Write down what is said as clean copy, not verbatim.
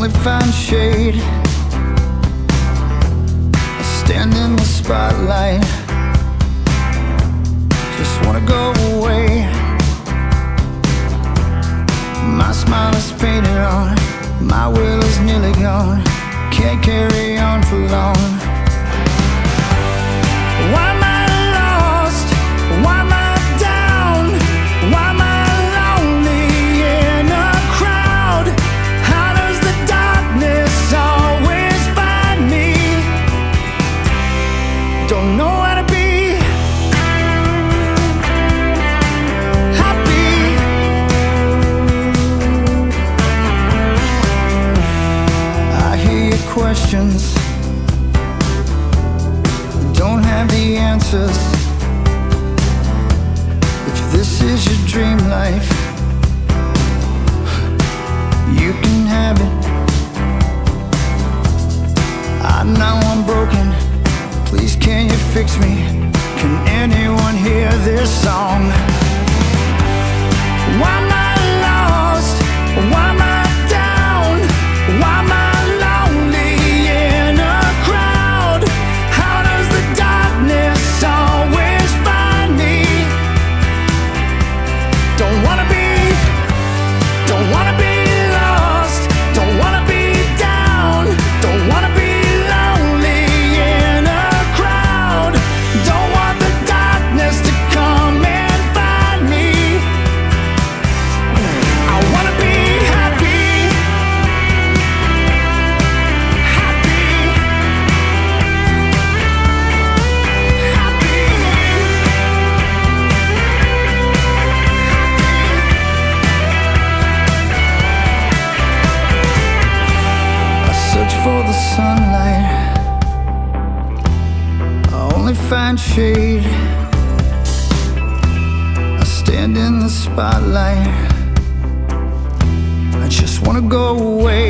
only find shade. I stand in the spotlight, just wanna go away. My smile is painted on, my will is nearly gone. Can't carry on for long. Why am I lost? Why am I down? Why am I lonely in a crowd? How does the darkness always find me? Don't know how to be happy. I hear your questions, don't have the answers. If this is your dream life, you can have it. I know I'm broken, please can you fix me? Can anyone hear this song? Why am I lost? Why am I down? Why am I lonely in a crowd? How does the darkness always find me? Don't wanna be lost. Don't wanna be down. Don't wanna be lonely in a crowd. Don't want the darkness to come and find me. I wanna be happy. Happy. Happy. I search for the sunlight, I only find shade. I stand in the spotlight, I just wanna go away.